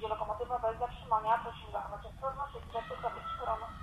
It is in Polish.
jedzie lokomotywa bez zatrzymania. Prosimy zachować ostrożność i bezpieczeństwo koroną.